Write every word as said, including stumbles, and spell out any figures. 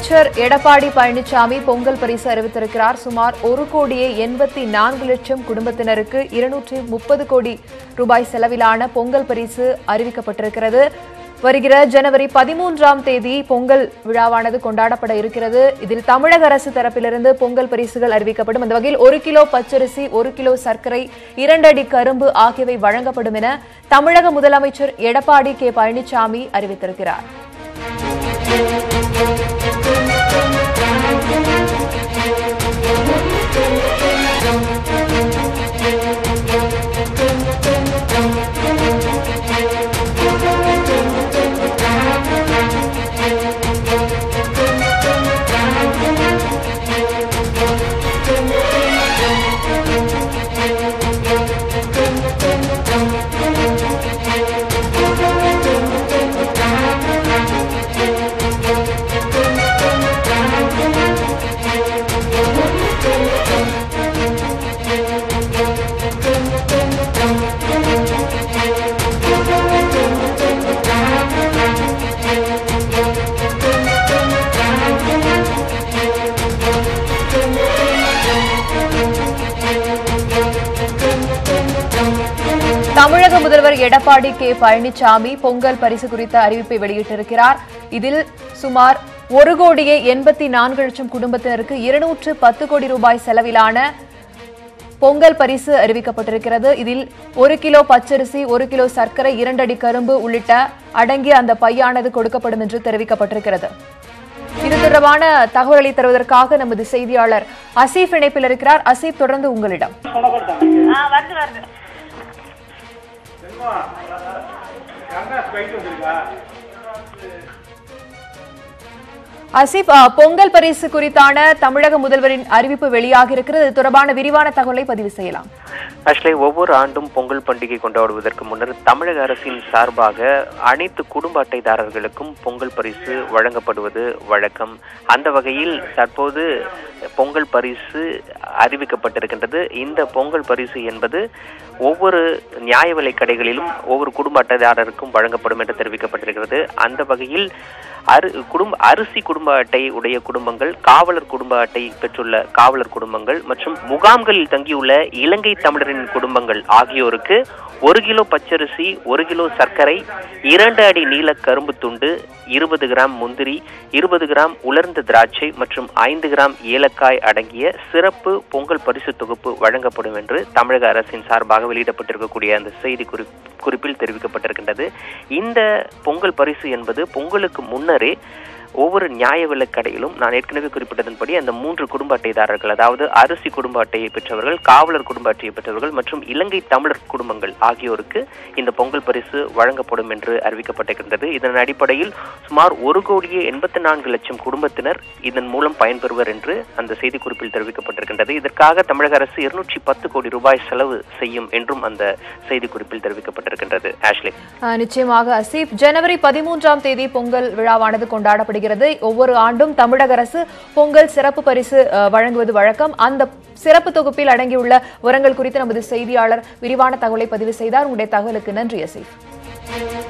முதலமைச்சர் எடப்பாடி பழனிசாமி பொங்கல் பரிசு அறிவித்திருக்கிறார். சுமார் ஒரு கோடியே எண்பத்தி நான்கு லட்சம் குடும்பத்தினருக்கு இருநூற்றி முப்பது கோடி ரூபாய் செலவிலான பொங்கல் பரிசு அறிவிக்கப்பட்டிருக்கிறது. வருகிற ஜனவரி பதிமூன்றாம் தேதி பொங்கல் விழாவானது கொண்டாடப்பட இருக்கிறது. இதில் தமிழக அரசு தரப்பிலிருந்து பொங்கல் பரிசுகள் அறிவிக்கப்படும். அந்த வகையில் ஒரு கிலோ பச்சரிசி, ஒரு கிலோ சர்க்கரை, இரண்டு அடி கரும்பு ஆகியவை வழங்கப்படும் என தமிழக முதலமைச்சர் எடப்பாடி கே பழனிசாமி அறிவித்திருக்கிறார். தமிழக முதல்வர் எடப்பாடி கே பழனிசாமி பொங்கல் பரிசு குறித்த அறிவிப்பை வெளியிட்டிருக்கிறார். இதில் சுமார் ஒரு கோடியே எண்பத்தி நான்கு லட்சம் குடும்பத்தினருக்கு இருநூற்று பத்து கோடி ரூபாய் செலவிலான பொங்கல் பரிசு அறிவிக்கப்பட்டிருக்கிறது. இதில் ஒரு கிலோ பச்சரிசி, ஒரு கிலோ சர்க்கரை, இரண்டு அடி கரும்பு உள்ளிட்ட அடங்கிய அந்த பையானது கொடுக்கப்படும் என்று தெரிவிக்கப்பட்டிருக்கிறது. இது தொடர்பான தகவல்களை தருவதற்காக நமது செய்தியாளர் அசீப் இணைப்பில் இருக்கிறார். அசீப், தொடர்ந்து உங்களிடம். அசீப், பொங்கல் பரிசு குறித்தான தமிழக முதல்வரின் அறிவிப்பு வெளியாக இருக்கிறது. இது தொடர்பான விரிவான தகவலை பதிவு செய்யலாம். ஆக்சுவலி ஒவ்வொரு ஆண்டும் பொங்கல் பண்டிகை கொண்டாடுவதற்கு முன்னர் தமிழக அரசின் சார்பாக அனைத்து குடும்ப அட்டைதாரர்களுக்கும் பொங்கல் பரிசு வழங்கப்படுவது வழக்கம். அந்த வகையில் தற்போது பொங்கல் பரிசு அறிவிக்கப்பட்டிருக்கின்றது. இந்த பொங்கல் பரிசு என்பது ஒவ்வொரு நியாய விலைக் கடைகளிலும் ஒவ்வொரு குடும்ப அட்டைதாரருக்கும் வழங்கப்படும் என்று தெரிவிக்கப்பட்டிருக்கிறது. அந்த வகையில் அரு குடும்ப அரிசி குடும்ப அட்டை உடைய குடும்பங்கள், காவலர் குடும்ப அட்டை பெற்றுள்ள காவலர் குடும்பங்கள் மற்றும் முகாம்களில் தங்கியுள்ள இலங்கை தமிழரின் குடும்பங்கள் ஆகியோருக்கு ஒரு கிலோ பச்சரிசி, ஒரு கிலோ சர்க்கரை, இரண்டு அடி நீல கரும்பு துண்டு, இருபது கிராம் முந்திரி, இருபது கிராம் உலர்ந்த திராட்சை மற்றும் ஐந்து கிராம் ஏலக்காய் அடங்கிய சிறப்பு பொங்கல் பரிசு தொகுப்பு வழங்கப்படும் என்று தமிழக அரசின் சார்பாக வெளியிடப்பட்டிருக்கக்கூடிய அந்த செய்தி குறி குறிப்பில் தெரிவிக்கப்பட்டிருக்கின்றது. இந்த பொங்கல் பரிசு என்பது பொங்கலுக்கு முன்னரே ஒவ்வொரு நியாய விலைக் கடையிலும் நான் ஏற்கனவே குறிப்பிட்டதன்படி அந்த மூன்று குடும்ப அட்டைதாரர்கள், அதாவது அரிசி குடும்ப அட்டையை பெற்றவர்கள், காவலர் குடும்ப அட்டையை பெற்றவர்கள் மற்றும் இலங்கை தமிழர் குடும்பங்கள் ஆகியோருக்கு இந்த பொங்கல் பரிசு வழங்கப்படும் என்று அறிவிக்கப்பட்டிருக்கின்றது. இதன் அடிப்படையில் சுமார் ஒரு கோடியே எண்பத்தி நான்கு லட்சம் குடும்பத்தினர் இதன் மூலம் பயன்பெறுவர் என்று அந்த செய்திக்குறிப்பில் தெரிவிக்கப்பட்டிருக்கின்றது. இதற்காக தமிழக அரசு இருநூற்றி பத்து கோடி ரூபாய் செலவு செய்யும் என்றும் அந்த செய்திக்குறிப்பில் தெரிவிக்கப்பட்டிருக்கின்றது. ஆஷ்லி, நிச்சயமாக அசீப், ஜனவரி பதிமூன்றாம் தேதி பொங்கல் விழாவானது கொண்டாடப்படுகிறது. ஒவ்வொரு ஆண்டும் தமிழக அரசு பொங்கல் சிறப்பு பரிசு வழங்குவது வழக்கம். அந்த சிறப்பு தொகுப்பில் அடங்கியுள்ள விவரங்கள் குறித்து நமது செய்தியாளர் விரிவான தகவலை பதிவு செய்தார். உங்களுடைய தகவலுக்கு நன்றி அசீப்.